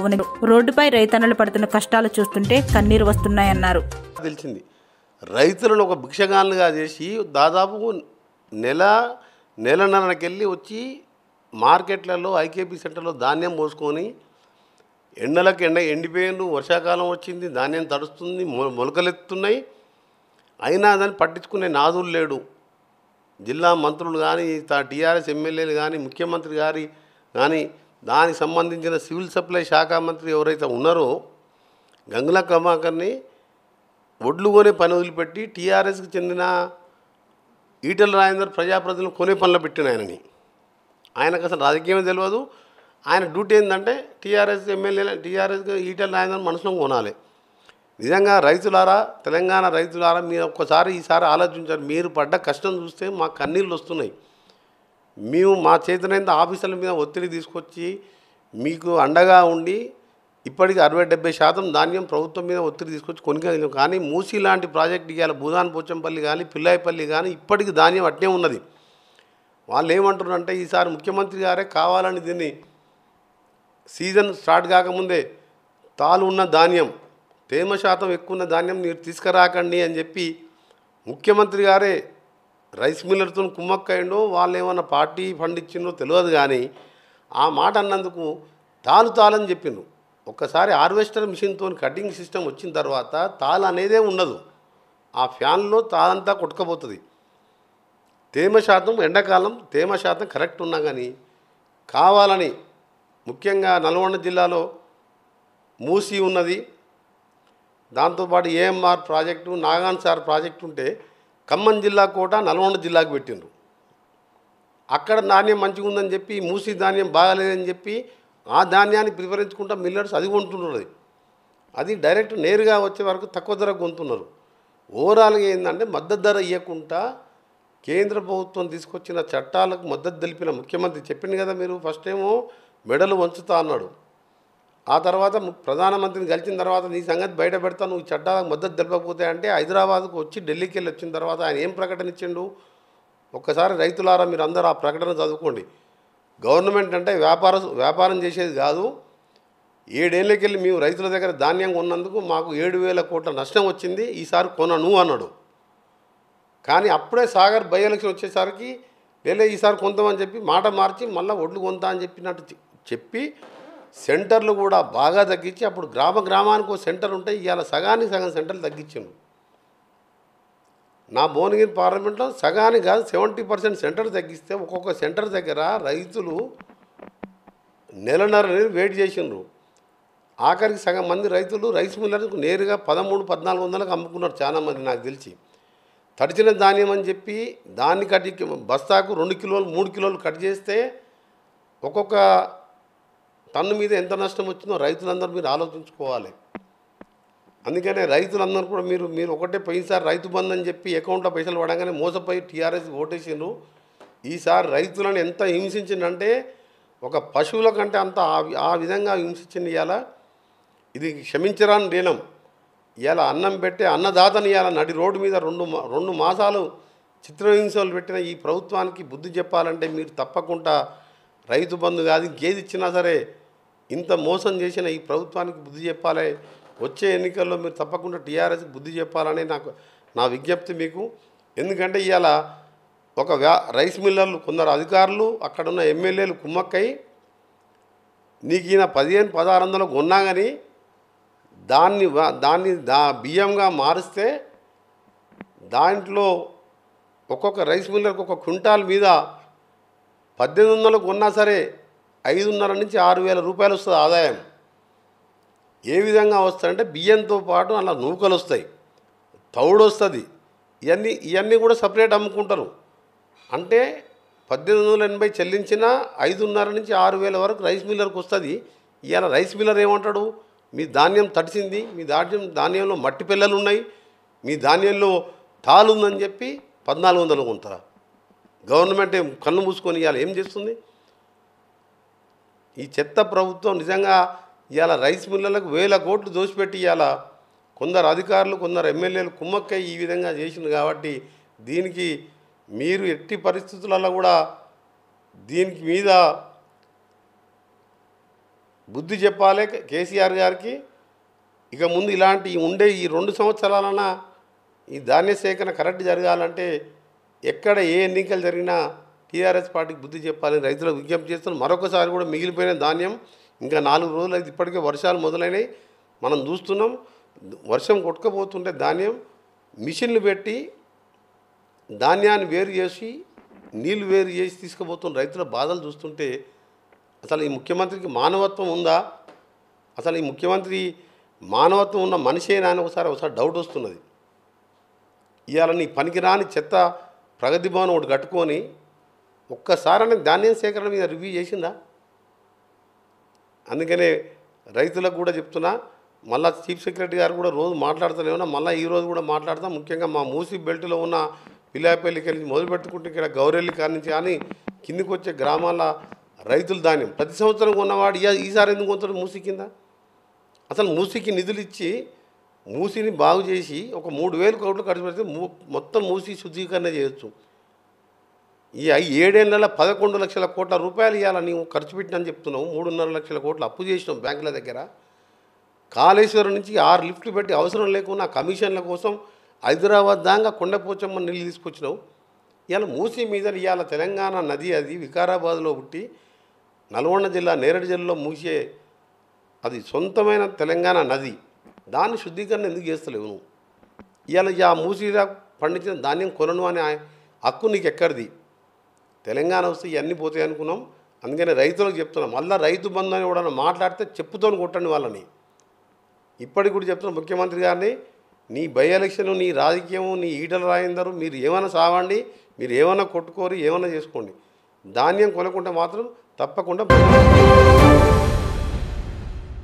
ఉంది. రోడ్డుపై రైతన్నలు పడుతున్న కష్టాలు చూస్తుంటే కన్నీరు వస్తున్నాయన్నారు. తెలిసింది రైతులను ఒక భిక్షగాళ్ళుగా చేసి దాదాపు నెలన్నరకెళ్ళి వచ్చి మార్కెట్లలో ఐకేపీ సెంటర్లో ధాన్యం పోసుకొని ఎండలకు ఎండిపోయిండు, వర్షాకాలం వచ్చింది, ధాన్యం తడుస్తుంది, మొలకలెత్తున్నాయి, అయినా దాన్ని పట్టించుకునే నాదులు లేడు. జిల్లా మంత్రులు కానీ టీఆర్ఎస్ ఎమ్మెల్యేలు కానీ ముఖ్యమంత్రి గారి కానీ దానికి సంబంధించిన సివిల్ సప్లై శాఖ మంత్రి ఎవరైతే ఉన్నారో గంగుల కమలాకర్ని ఒడ్లు కొనే పని వదిలిపెట్టి టీఆర్ఎస్కి చెందిన ఈటెల రాజేందర్ ప్రజాప్రతినిధులు కొనే పనులు పెట్టిన ఆయనకు అసలు రాజకీయమే తెలియదు. ఆయన డ్యూటీ ఏంటంటే టీఆర్ఎస్ ఎమ్మెల్యేలు టీఆర్ఎస్కి ఈటెల రాజేందర్ మనసులో కొనాలి. నిజంగా రైతులారా, తెలంగాణ రైతులారా, మీరు ఒక్కసారి ఈసారి ఆలోచించారు. మీరు పడ్డ కష్టం చూస్తే మాకు కన్నీళ్ళు వస్తున్నాయి. మేము మా చేతనైన ఆఫీసుల మీద ఒత్తిడి తీసుకొచ్చి మీకు అండగా ఉండి ఇప్పటికి 60-70% ధాన్యం ప్రభుత్వం మీద ఒత్తిడి తీసుకొచ్చి కొనుగోలు. కానీ మూసీ లాంటి ప్రాజెక్టు ఇవాళ భూదాన్ పోచంపల్లి కానీ పిల్లాయిపల్లి కానీ ఇప్పటికి ధాన్యం అట్నే ఉన్నది. వాళ్ళు ఏమంటున్నారంటే ఈసారి ముఖ్యమంత్రి గారే కావాలని దీన్ని సీజన్ స్టార్ట్ కాకముందే తాలు ఉన్న ధాన్యం, తేమ శాతం ఎక్కువ ఉన్న ధాన్యం మీరు తీసుకురాకండి అని చెప్పి ముఖ్యమంత్రి గారే రైస్ మిల్లర్తో కుమ్మక్కయ్యండో వాళ్ళు ఏమన్నా పార్టీ ఫండ్ ఇచ్చిందో తెలియదు. కానీ ఆ మాట అన్నందుకు తాలని చెప్పిండ్రు. ఒక్కసారి హార్వెస్టర్ మిషన్తో కటింగ్ సిస్టమ్ వచ్చిన తర్వాత తాలు అనేదే ఉండదు. ఆ ఫ్యాన్లో తాలంతా కొట్టుకపోతుంది. తేమ శాతం ఎండాకాలం తేమ శాతం కరెక్ట్ ఉన్నా కానీ కావాలని ముఖ్యంగా నల్గొండ జిల్లాలో మూసీ ఉన్నది, దాంతోపాటు ఏఎంఆర్ ప్రాజెక్టు, నాగాన్ సార్ ప్రాజెక్టు ఉంటే ఖమ్మం జిల్లా కోట నల్గొండ జిల్లాకు పెట్టిండ్రు. అక్కడ ధాన్యం మంచిగా ఉందని చెప్పి మూసీ ధాన్యం బాగాలేదని చెప్పి ఆ ధాన్యాన్ని ప్రిఫరించుకుంటా మిల్లర్స్ అది కొంటున్నారు. అది డైరెక్ట్ నేరుగా వచ్చే వరకు తక్కువ ధరకు కొంటున్నారు. ఓవరాల్గా ఏంటంటే మద్దతు ధర ఇవ్వకుండా కేంద్ర ప్రభుత్వం తీసుకొచ్చిన చట్టాలకు మద్దతు తెలిపిన ముఖ్యమంత్రి చెప్పింది కదా, మీరు ఫస్ట్ ఏమో మెడలు వంచుతా అన్నాడు. ఆ తర్వాత ప్రధానమంత్రిని కలిసిన తర్వాత నీ సంగతి బయట పెడతా, నువ్వు చట్టాలకు మద్దతు తెలపకపోతే అంటే హైదరాబాద్కు వచ్చి ఢిల్లీకి వెళ్ళి వచ్చిన తర్వాత ఆయన ఏం ప్రకటన ఇచ్చిండు ఒక్కసారి రైతులారా మీరు అందరూ ఆ ప్రకటన చదువుకోండి. గవర్నమెంట్ అంటే వ్యాపారం చేసేది కాదు. 7 ఏళ్ళకెళ్ళి మేము రైతుల దగ్గర ధాన్యం కొన్నందుకు మాకు 7,000 కోట్ల నష్టం వచ్చింది, ఈసారి కొనను అన్నాడు. కానీ అప్పుడే సాగర్ బై ఎలక్షన్ వచ్చేసరికి ఈసారి కొంతామని చెప్పి మాట మార్చి మళ్ళీ ఒడ్లు కొంతా అని చెప్పినట్టు చెప్పి సెంటర్లు కూడా బాగా తగ్గించి అప్పుడు గ్రామానికి ఒక సెంటర్ ఉంటే ఇవాళ సగానికి సగం సెంటర్లు తగ్గించాను. నా భువనగిరి పార్లమెంట్లో సగానికి కాదు 70% సెంటర్ తగ్గిస్తే ఒక్కొక్క సెంటర్ దగ్గర రైతులు నెలన్నర వెయిట్ చేసిండ్రు. ఆఖరికి సగం మంది రైతులు రైస్ మిల్లర్లకు నేరుగా 1300-1400లకు అమ్ముకున్నారు చాలామంది నాకు తెలిసి. తడిచిన ధాన్యం అని చెప్పి దాన్ని కట్టి బస్తాకు 2 కిలోలు 3 కిలోలు కట్ చేస్తే ఒక్కొక్క టన్ను మీద ఎంత నష్టం వచ్చిందో రైతులందరూ మీరు ఆలోచించుకోవాలి. అందుకనే రైతులందరూ కూడా మీరు ఒకటే పోయినసారి రైతు బంధు అని చెప్పి అకౌంట్లో పైసలు పడగానే మోసపోయి టీఆర్ఎస్ ఓటేసిండ్రు. ఈసారి రైతులను ఎంత హింసించిందంటే ఒక పశువుల కంటే అంత ఆ విధంగా హింసించింది. ఇది క్షమించరాని లీలం. ఇవాళ అన్నం పెట్టే అన్నదాతని ఇవాళ నడి రోడ్డు మీద 2 మాసాలు చిత్రహింసలు పెట్టిన ఈ ప్రభుత్వానికి బుద్ధి చెప్పాలంటే మీరు తప్పకుండా రైతు బంధు కాదు ఇంకేది ఇచ్చినా సరే ఇంత మోసం చేసిన ఈ ప్రభుత్వానికి బుద్ధి చెప్పాలి. వచ్చే ఎన్నికల్లో మీరు తప్పకుండా టీఆర్ఎస్కి బుద్ధి చెప్పాలని నా విజ్ఞప్తి మీకు. ఎందుకంటే ఇవాళ ఒక రైస్ మిల్లర్లు కొందరు అధికారులు అక్కడున్న ఎమ్మెల్యేలు కుమ్మక్కై నీకు ఈయన 1500-1600 కొన్నా కానీ దాన్ని బియ్యంగా మారిస్తే దాంట్లో ఒక్కొక్క రైస్ మిల్లర్కి ఒక క్వింటాల్ మీద 1800 కొన్నా సరే 5,500-6,000 రూపాయలు వస్తుంది ఆదాయం. ఏ విధంగా వస్తాయంటే బియ్యంతో పాటు అలా నూకలు వస్తాయి, తౌడు వస్తుంది, ఇవన్నీ కూడా సపరేట్ అమ్ముకుంటారు. అంటే 1880 చెల్లించినా 5,500-6,000 వరకు రైస్ మిల్లర్కి వస్తుంది. ఇవాళ రైస్ మిల్లర్ ఏమంటాడు, మీ ధాన్యం తడిసింది, మీ ధాన్యంలో మట్టి పిల్లలు ఉన్నాయి, మీ ధాన్యంలో తాలు ఉందని చెప్పి 1,400 కొంటారా? గవర్నమెంట్ కన్ను మూసుకొని ఇవాళ ఏం చేస్తుంది? ఈ చెత్త ప్రభుత్వం నిజంగా ఇవాళ రైస్ మిల్లర్లకు 1000 కోట్లు దోసిపెట్టి ఇవాళ కొందరు అధికారులు కొందరు ఎమ్మెల్యేలు కుమ్మక్కై ఈ విధంగా చేసింది. కాబట్టి దీనికి మీరు ఎట్టి పరిస్థితులలో కూడా దీనికి మీద బుద్ధి చెప్పాలి కేసీఆర్ గారికి. ఇక ముందు ఇలాంటి ఉండే ఈ 2 సంవత్సరాలన్నా ఈ ధాన్య సేకరణ కరెక్ట్ జరగాలంటే ఎక్కడ ఏ ఎన్నికలు జరిగినా టీఆర్ఎస్ పార్టీకి బుద్ధి చెప్పాలని రైతులకు విజ్ఞప్తి చేస్తున్నాం. మరొకసారి కూడా మిగిలిపోయిన ధాన్యం ఇంకా 4 రోజులు అయితే ఇప్పటికే వర్షాలు మొదలైనవి మనం చూస్తున్నాం. వర్షం కొట్టుకపోతుంటే ధాన్యం మిషన్లు పెట్టి ధాన్యాన్ని వేరు చేసి నీళ్లు వేరు చేసి తీసుకుపోతున్న రైతుల బాధలు చూస్తుంటే అసలు ఈ ముఖ్యమంత్రికి మానవత్వం ఉందా? అసలు ఈ ముఖ్యమంత్రి మానవత్వం ఉన్న మనిషేనా అని ఒకసారి డౌట్ వస్తున్నది. ఇవాళ నీ పనికిరాని చెత్త ప్రగతి భవన్ ఒకటి కట్టుకొని ఒక్కసారి ధాన్యం సేకరణ మీద రివ్యూ చేసిందా? అందుకనే రైతులకు కూడా చెప్తున్నా, మళ్ళీ చీఫ్ సెక్రటరీ గారు కూడా రోజు మాట్లాడుతూనే ఉన్నా, మళ్ళీ ఈరోజు కూడా మాట్లాడతాం. ముఖ్యంగా మా మూసీ బెల్ట్లో ఉన్న పిల్లాపల్లికి వెళ్ళి మొదలు పెట్టుకుంటే ఇక్కడ గౌరెల్లి కాడి నుంచి కానీ కిందికి వచ్చే గ్రామాల రైతుల ధాన్యం ప్రతి సంవత్సరం కొన్నవాడు ఈసారి ఎందుకు కొంటారు మూసీ కింద? అసలు మూసీకి నిధులు ఇచ్చి మూసీని బాగు చేసి ఒక 3,000 కోట్లు ఖర్చు పెడితే మొత్తం మూసీ శుద్ధీకరణ చేయొచ్చు. ఈ 7 ఏళ్ళ 11 లక్షల కోట్ల రూపాయలు ఇవ్వాలా నీవు ఖర్చు పెట్టినని చెప్తున్నావు. 3.5 లక్షల కోట్లు అప్పు చేసినావు బ్యాంకుల దగ్గర. కాళేశ్వరం నుంచి 6 లిఫ్ట్లు పెట్టి అవసరం లేకుండా కమిషన్ల కోసం హైదరాబాద్ దాకా కొండపోచమ్మ నీళ్ళు తీసుకొచ్చినావు. ఇవాళ మూసీ మీద ఇవాళ తెలంగాణ నది అది వికారాబాద్లో పుట్టి నల్గొండ జిల్లా నేరేడు జిల్లాలో మూసే అది సొంతమైన తెలంగాణ నది. దాన్ని శుద్ధీకరణ ఎందుకు చేస్తలేవు నువ్వు? ఇవాళ ఆ మూసీలో పండించిన ధాన్యం కొనను అనే హక్కు నీకు ఎక్కడిది? తెలంగాణ వస్తే ఇవన్నీ పోతాయి అనుకున్నాం. అందుకని రైతులకు చెప్తున్నాం, మళ్ళీ రైతు బంధు అని కూడా మాట్లాడితే చెప్పుతోని కొట్టండి వాళ్ళని. ఇప్పటికి కూడా చెప్తున్నాం ముఖ్యమంత్రి గారిని, నీ బై ఎలక్షన్, నీ రాజకీయం, నీ ఈటల రాయిందరు, మీరు ఏమైనా సావండి, మీరు ఏమైనా కొట్టుకోరు, ఏమైనా చేసుకోండి. ధాన్యం కొనుక్కుంటే మాత్రం తప్పకుండా